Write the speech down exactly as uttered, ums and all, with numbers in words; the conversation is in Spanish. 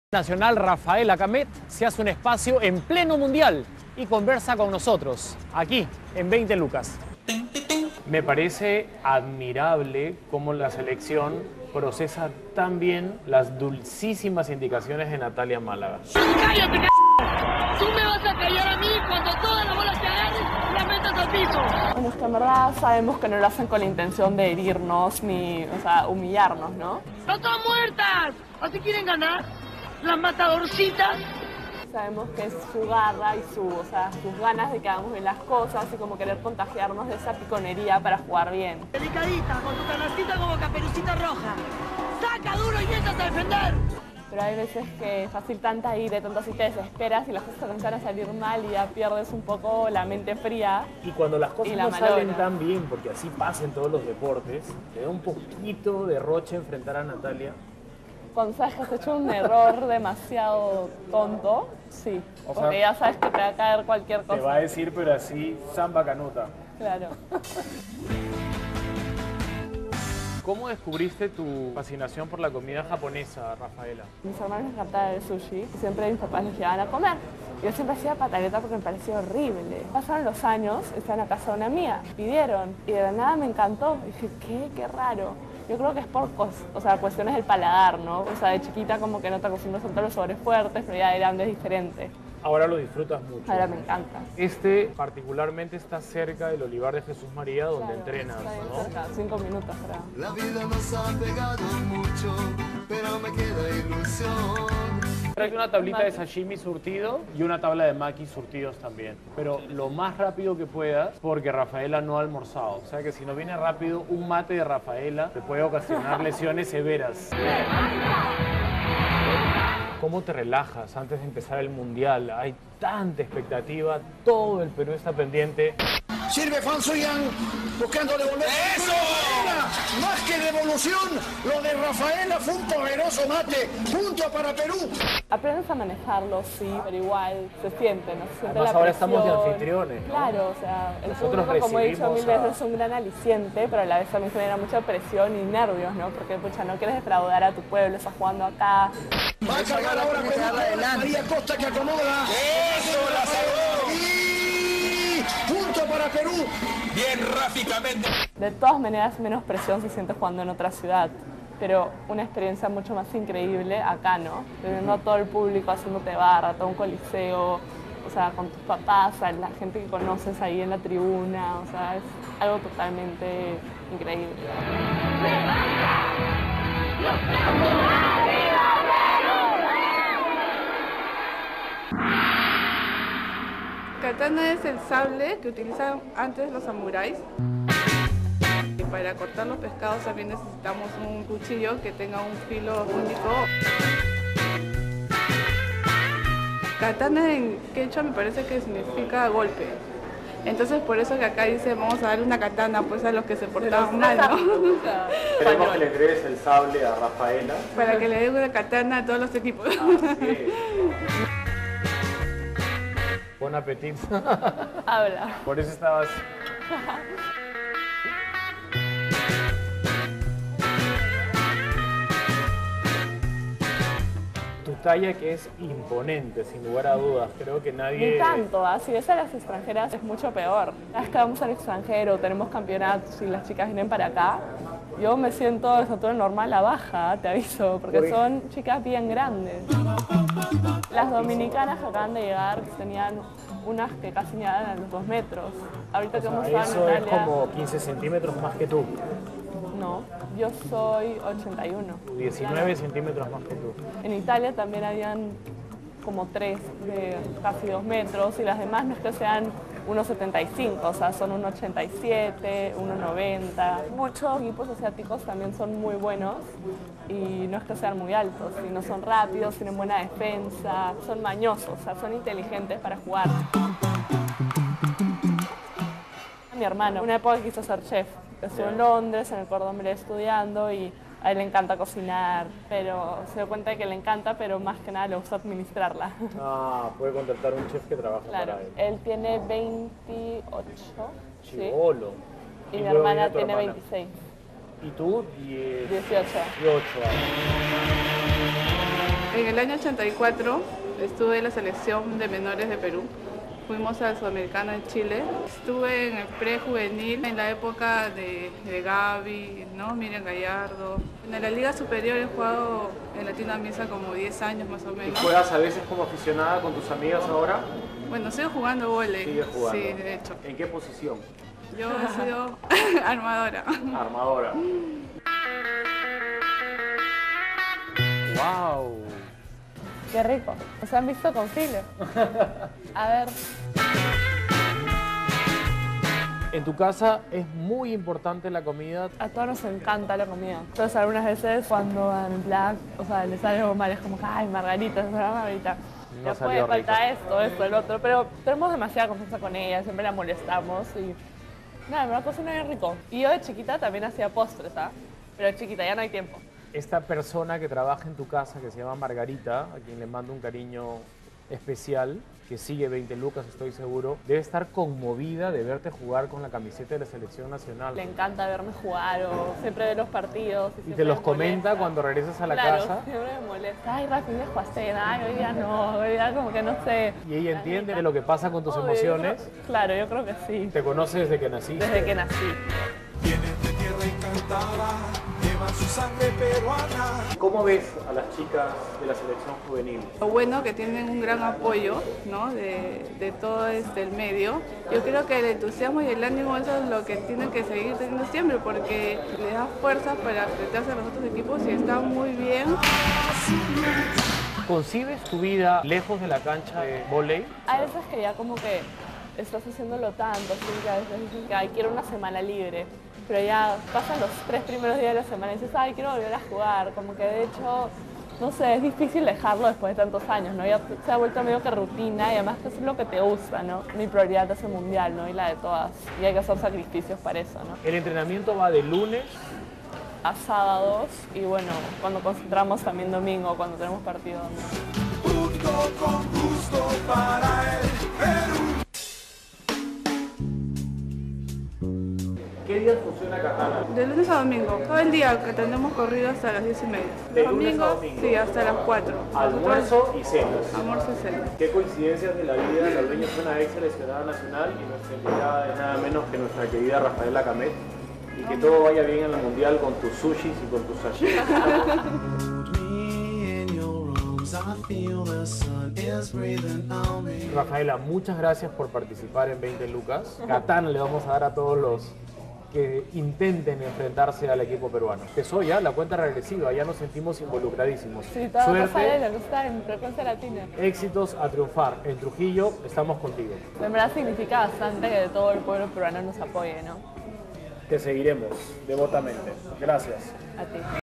Nacional Rafaela Camet se hace un espacio en pleno mundial y conversa con nosotros, aquí, en veinte lucas. Me parece admirable cómo la selección procesa tan bien las dulcísimas indicaciones de Natalia Málaga. ¡Cállate, c***! Tú me vas a callar a mí cuando todas las bolas que agarres las metas al piso. Como es que en verdad sabemos que no lo hacen con la intención de herirnos ni, o sea, humillarnos, ¿no? ¡No están muertas! ¿Así quieren ganar? Las matadorcitas. Sabemos que es su garra y su, o sea, sus ganas de que hagamos bien las cosas y como querer contagiarnos de esa piconería para jugar bien. Delicadita, con tu canastita como Caperucita Roja. ¡Saca duro y métate a defender! Pero hay veces que fácil tanta ira, tanto así te desesperas y las cosas comienzan a salir mal y ya pierdes un poco la mente fría. Y cuando las cosas Y la no malora. salen tan bien, porque así pasa en todos los deportes, te da un poquito de roche enfrentar a Natalia. Cuando sabes que has hecho un error demasiado tonto, sí, O porque sea, ya sabes que te va a caer cualquier cosa. Te va a decir, pero así, samba canuta. Claro. ¿Cómo descubriste tu fascinación por la comida japonesa, Rafaela? Mis hermanos les encantaba el sushi y siempre mis papás les llevaban a comer. Yo siempre hacía pataleta porque me parecía horrible. Pasaron los años, estaba en la casa de una amiga, pidieron y de la nada me encantó. Y dije, ¿qué? Qué raro. Yo creo que es por cos o sea, cuestiones del paladar, ¿no? O sea, de chiquita como que no te acostumbras a los sabores fuertes, pero ya de grande es diferente. Ahora lo disfrutas mucho. Ahora me encanta. Este particularmente está cerca del Olivar de Jesús María, donde Claro, entrenas, está bien ¿no? cerca, cinco minutos para... La vida nos ha pegado mucho, pero me queda ilusión. Trae una tablita de sashimi surtido y una tabla de maki surtidos también. Pero lo más rápido que puedas, porque Rafaela no ha almorzado. O sea que si no viene rápido, un mate de Rafaela te puede ocasionar lesiones severas. ¿Cómo te relajas antes de empezar el mundial? Hay tanta expectativa, todo el Perú está pendiente. Sirve Fansuyan buscando devolver. ¡Eso! Más que devolución, lo de Rafaela fue un poderoso mate. Punto para Perú. Aprendes a manejarlo, sí, pero igual se siente, ¿no? Se siente Además, la ahora estamos de presión. anfitriones, ¿no? Claro, o sea, el Nosotros público, como he dicho mil recibimos a- veces, es un gran aliciente, pero a la vez también genera mucha presión y nervios, ¿no? Porque, pucha, no quieres defraudar a tu pueblo, estás jugando acá. Va a cargar ahora con María Costa que acomoda. ¡Eso, la sacó! Y punto para Perú. Bien gráficamente. De todas maneras, menos presión se siente jugando en otra ciudad, pero una experiencia mucho más increíble acá, ¿no? Teniendo a todo el público haciéndote barra, todo un coliseo, o sea, con tus papás, a la gente que conoces ahí en la tribuna, o sea, es algo totalmente increíble. Katana es el sable que utilizaban antes los samuráis. Y para cortar los pescados también necesitamos un cuchillo que tenga un filo único. Katana en quechua me parece que significa golpe. Entonces por eso que acá dice vamos a darle una katana pues a los que se portaban mal, ¿no? Queremos que le entregues el sable a Rafaela. Para que le den una katana a todos los equipos. Buen apetito. Habla. Por eso estabas... Tu talla que es imponente, sin lugar a dudas. Creo que nadie... Ni tanto, ¿ah? Si ves a las extranjeras es mucho peor. Cada vez que vamos al extranjero, tenemos campeonatos y las chicas vienen para acá, yo me siento de estatura normal a baja, te aviso, porque ¿Por qué? son chicas bien grandes. Las dominicanas que acaban de llegar tenían unas que casi llegaban a los dos metros. Ahorita O que sea, hemos estado eso en es Italia... como quince centímetros más que tú. No, yo soy ochenta y uno. diecinueve centímetros más que tú. En Italia también habían como tres de casi dos metros y las demás no es que sean uno setenta y cinco, o sea, son uno ochenta y siete, uno noventa. Muchos equipos asiáticos también son muy buenos y no es que sean muy altos, sino son rápidos, tienen buena defensa, son mañosos, o sea, son inteligentes para jugar. Mi hermano, una época quiso ser chef, estuvo en Londres, en el Cordón Bleu estudiando y a él le encanta cocinar, pero se dio cuenta de que le encanta, pero más que nada le gusta administrarla. Ah, puede contratar un chef que trabaje Claro, para él. él tiene veintiocho, sí, Chibolo. y mi luego hermana viene tu tiene hermana. veintiséis. ¿Y tú? diez, dieciocho. dieciocho años. En el año ochenta y cuatro estuve en la selección de menores de Perú. Fuimos al Sudamericano en Chile. Estuve en el prejuvenil en la época de, de Gaby, ¿no? Miriam Gallardo. En la Liga Superior he jugado en Latina Misa como diez años más o menos. ¿Y juegas a veces como aficionada con tus amigas ahora? Bueno, sigo jugando vóley. ¿Sigues jugando? Sí, de hecho. ¿En qué posición? Yo he sido armadora. Armadora. ¡Wow! Qué rico. ¿Se han visto con filo? A ver. En tu casa es muy importante la comida. A todos nos encanta la comida. Entonces algunas veces cuando van en plan, o sea, les sale algo mal, es como que, ay, Margarita, es una Margarita. No Después salió falta rico. esto, esto, el otro, pero tenemos demasiada confianza con ella, siempre la molestamos y nada, me cocina bien rico. Y yo de chiquita también hacía postres, ¿ah? Pero de chiquita, ya no hay tiempo. Esta persona que trabaja en tu casa, que se llama Margarita, a quien le mando un cariño especial, que sigue veinte lucas, estoy seguro, debe estar conmovida de verte jugar con la camiseta de la selección nacional. Le encanta verme jugar o siempre ve los partidos. Y, Y siempre te los me comenta molesta. cuando regresas a la Claro, casa. siempre me molesta. Ay, Rafi, me jugaste, ay, hoy día no, hoy día como que no sé. Y ella entiende de lo que pasa con tus Obvio, emociones. yo creo- claro, yo creo que sí. Te conoce desde que naciste. Desde que nací. Vienen de tierra encantada, llevan su sangre peruana. ¿Cómo ves a las chicas de la selección juvenil? Lo bueno que tienen un gran apoyo, ¿no? de, de todo este, el medio. Yo creo que el entusiasmo y el ánimo eso es lo que tienen que seguir teniendo siempre porque les da fuerza para enfrentarse a los otros equipos y están muy bien. ¿Concibes tu vida lejos de la cancha de vóley? Hay veces que ya como que estás haciéndolo tanto, así que a veces dicen que ay, quiero una semana libre, pero ya pasan los tres primeros días de la semana y dices, ay, quiero volver a jugar, como que de hecho, no sé, es difícil dejarlo después de tantos años, ¿no? Ya se ha vuelto medio que rutina y además que es lo que te gusta, ¿no? Mi prioridad es el mundial, ¿no? Y la de todas, y hay que hacer sacrificios para eso, ¿no? El entrenamiento va de lunes A sábados y bueno, cuando concentramos también domingo, cuando tenemos partido. ¿no? Justo con gusto para el Perú. ¿Qué días funciona Katana? De lunes a domingo, todo el día que tenemos corrido hasta las diez y media. ¿De lunes a Domingo, domingo? sí, hasta las cuatro. Almuerzo y cenas. Almuerzo y cena. Qué coincidencias de la vida, la dueña es una ex seleccionada nacional y nuestra invitada es nada menos que nuestra querida Rafaela Camet. Y que todo vaya bien en el mundial con tus sushis y con tus sashimi. Rafaela, muchas gracias por participar en veinte lucas. Katana le vamos a dar a todos los que intenten enfrentarse al equipo peruano. Empezó ya la cuenta regresiva, ya nos sentimos involucradísimos. Sí, todo Suerte, pasa que está en frecuencia latina. éxitos a triunfar. En Trujillo estamos contigo. En verdad significa bastante que todo el pueblo peruano nos apoye, ¿no? Te seguiremos devotamente. Gracias. A ti.